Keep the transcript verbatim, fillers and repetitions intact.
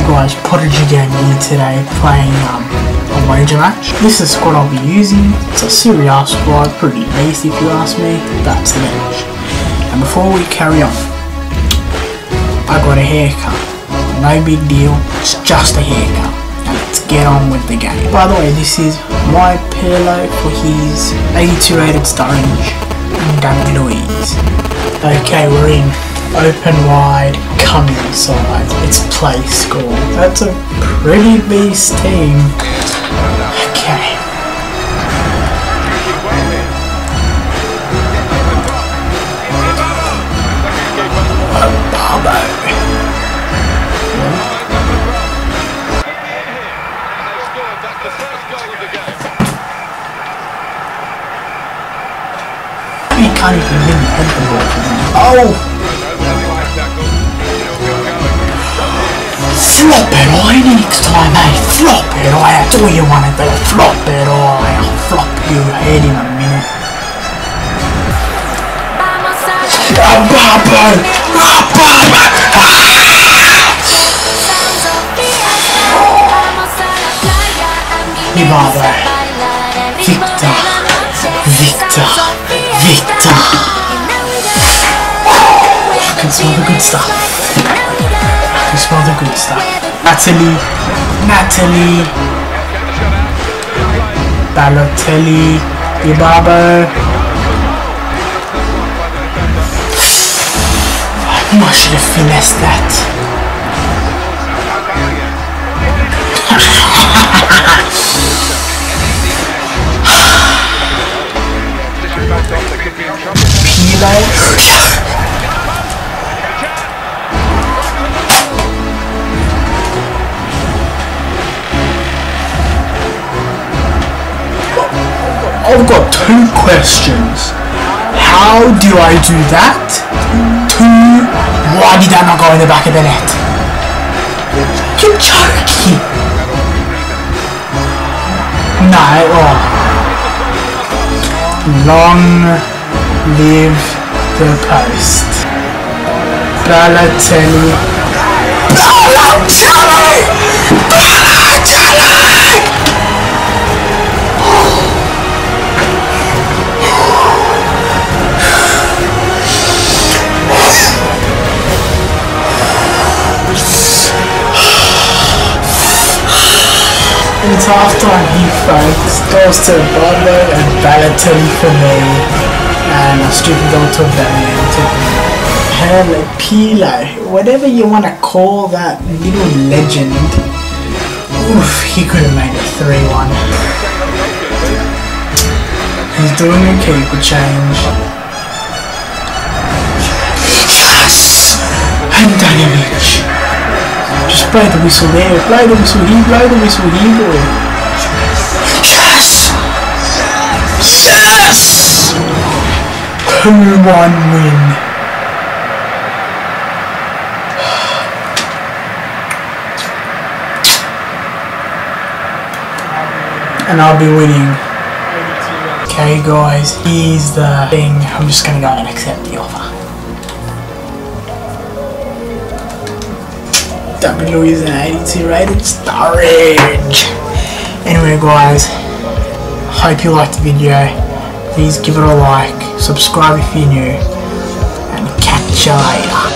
guys, ProdigeeGaming here today playing um, a wager match. This is the squad I'll be using. It's a Serie A squad, pretty basic if you ask me. That's the bench. And before we carry on, I got a haircut. No big deal, it's just a haircut. And let's get on with the game. By the way, this is my Pirlo for his eighty-two rated Sturridge and David Luiz. Okay, we're in. Open wide, come inside. It's play score. That's a pretty beast team. Okay. Oh, Barbo. You can't even really head the ball for them. Oh! Flop it away next time, mate. Flop it away. That's all you want to do. Flop it away. I'll flop your head in a minute. Oh, Barbo! Oh, Barbo! Hey, Barbo. Victor. Victor. Victor. I can smell the good stuff. I smell the good stuff. Natalie, Natalie, Balotelli, Ibaba. I should have finessed that. Pirlo. I've got two questions. How do I do that? Two, why did that not go in the back of the net? You're joking! No, oh. Long live the post. Balotelli. Balotelli! Balotelli! It's half time here, folks. Goes to Barbo and Balotelli for me, and a stupid goal to Hell, Pirlo, whatever you want to call that little legend. Oof, he could have made it three one. He's doing a keeper change. Yes! And Daniel. Just blow the whistle there, blow the whistle here, blow the whistle here, boy. Yes! Yes! two one win. And I'll be winning. Okay guys, here's the thing. I'm just gonna go and accept the offer. David Luiz an eighty-two rated Sturridge. Anyway guys, hope you liked the video. Please give it a like, subscribe if you're new, and catch you later.